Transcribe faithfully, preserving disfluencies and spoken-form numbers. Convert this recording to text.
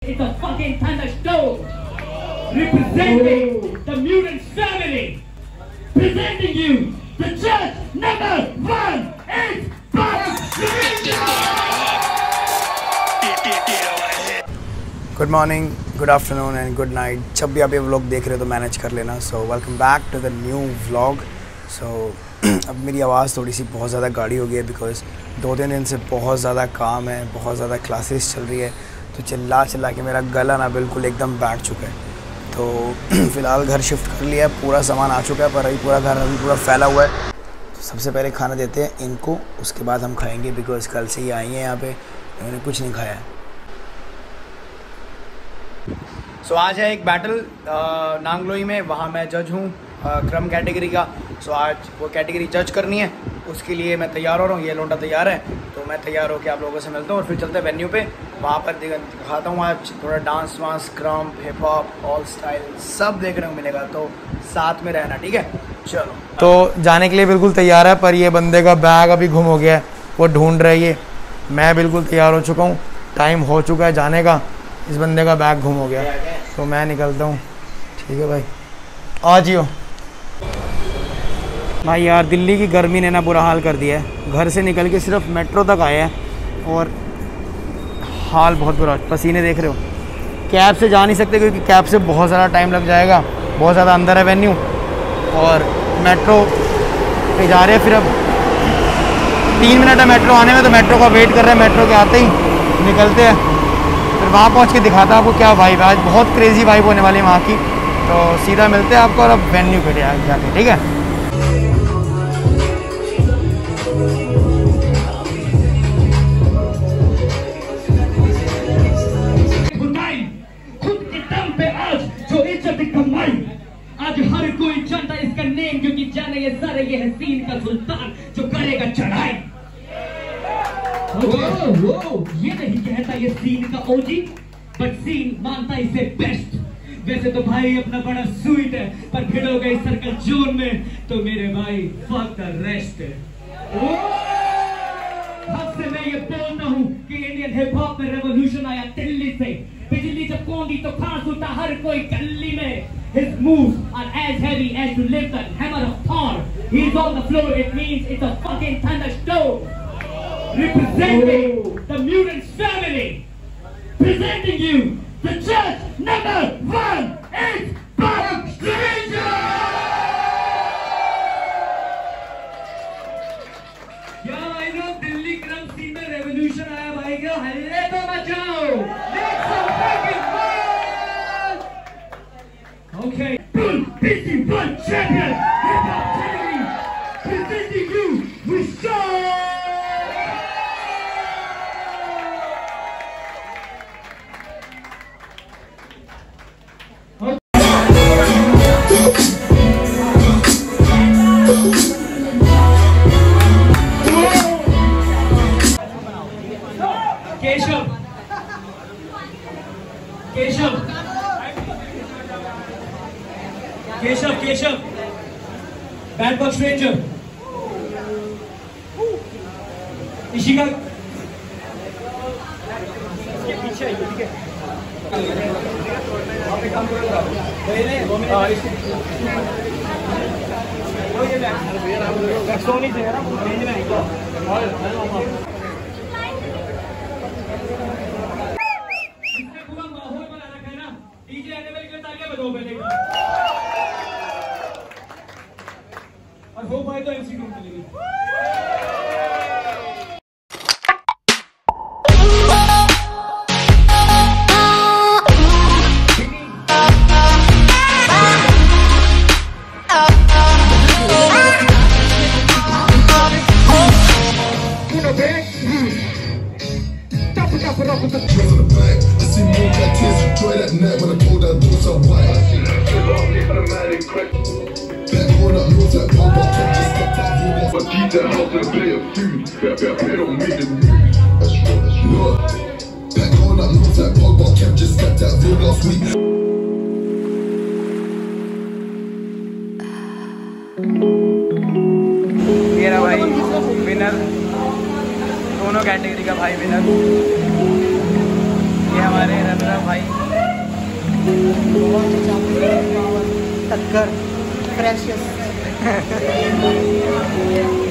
It's a fucking thunderstorm. Representing the mutant family. Presenting you the judge number one is Bob good morning, good afternoon and good night. जब भी आप ये vlog देख रहे हो तो मैनेज कर लेना। So welcome back to the new vlog. So अब मेरी आवाज़ थोड़ी सी बहुत ज़्यादा गाढ़ी हो गई है बिकॉज़ दो तीन दिन से बहुत ज़्यादा काम है, बहुत ज़्यादा क्लासेस चल रही है, तो चिल्ला चिल्ला के मेरा गला ना बिल्कुल एकदम बैठ चुका है। तो फ़िलहाल घर शिफ्ट कर लिया है, पूरा सामान आ चुका है, पर अभी पूरा घर अभी पूरा फैला हुआ है। तो सबसे पहले खाना देते हैं इनको, उसके बाद हम खाएँगे बिकॉज़ कल से ही आई हैं यहाँ पर, इन्होंने कुछ नहीं खाया है। सो so, आज है एक बैटल नांगलोई में, वहाँ मैं जज हूँ क्रम कैटेगरी का। सो so, आज वो कैटेगरी जज करनी है, उसके लिए मैं तैयार हो रहा हूँ। ये लोंडा तैयार है, तो मैं तैयार होकर आप लोगों से मिलता हूँ और फिर चलते हैं वेन्यू पे। वहाँ पर दिखाता हूँ आज थोड़ा डांस वांस, क्रम, हिप हॉप, ऑल स्टाइल सब देखने को मिलेगा, तो साथ में रहना, ठीक है। चलो, तो जाने के लिए बिल्कुल तैयार है, पर ये बंदे का बैग अभी गुम हो गया है, वो ढूंढ रहा है। ये मैं बिल्कुल तैयार हो चुका हूँ, टाइम हो चुका है जाने का, इस बंदे का बैग गुम हो गया, तो मैं निकलता हूँ। ठीक है भाई, आ जियो भाई। यार दिल्ली की गर्मी ने ना बुरा हाल कर दिया है। घर से निकल के सिर्फ मेट्रो तक आए हैं और हाल बहुत बुरा, पसीने देख रहे हो। कैब से जा नहीं सकते क्योंकि कैब से बहुत ज़्यादा टाइम लग जाएगा, बहुत ज़्यादा अंदर है वेन्यू, और मेट्रो पे जा रहे हैं। फिर अब तीन मिनट है मेट्रो आने में, तो मेट्रो का वेट कर रहे हैं। मेट्रो के आते ही निकलते हैं, फिर वहाँ पहुँच के दिखाता आपको क्या वाइब है। आज बहुत क्रेजी वाइब होने वाली है वहाँ की, तो सीधा मिलते हैं आपको और अब वेन्यू पे जाके, ठीक है। खुद के दम पे आज जो इज्जत कमाई, आज हर कोई जानता इसका नेम, क्योंकि जाने ये सारे ये हसीन का सुल्तान जो करेगा चढ़ाई। वो, वो, ये नहीं कहता ये सीन का ओजी, बट सीन मानता इसे बेस्ट। वैसे तो भाई अपना बड़ा स्वीट है, पर भिड़ो गए सर्कल जोन में, तो मेरे भाई फक द रेस्ट है। हद से मैं ये बोलता हूँ कि इंडियन हिप हॉप में रेवोल्यूशन आया दिल्ली से। बिजली जब कौंदी तो खास होता हर कोई गली में। His moves are as heavy as to lift the hammer of Thor. He's on the floor, it means it's a fucking thunderstorm. Representing the mutants family, presenting you the judge number one is Bob Stranger. Yeah, I know Delhi क्रम scene में revolution आया भाई, क्या हल्ले तो मचाओ, make some fucking noise. Okay, Bull Busy One Champion Hip Hop Academy, presenting you with Sean. Keshav Keshav Keshav Keshav bad box stranger Ishika इसके पीछे है, ठीक है। आप एक काम करो, हां इसके पीछे वो ये बैक सोनी से है ना, रेंज में आएगा। और हो पाए तो एमसी ग्रुप मिलेगी। मेरा भाई विनर, दोनों कैटेगरी का भाई विनर। ये हमारे रहे हैं रनर भाई। टक्कर प्रेशियस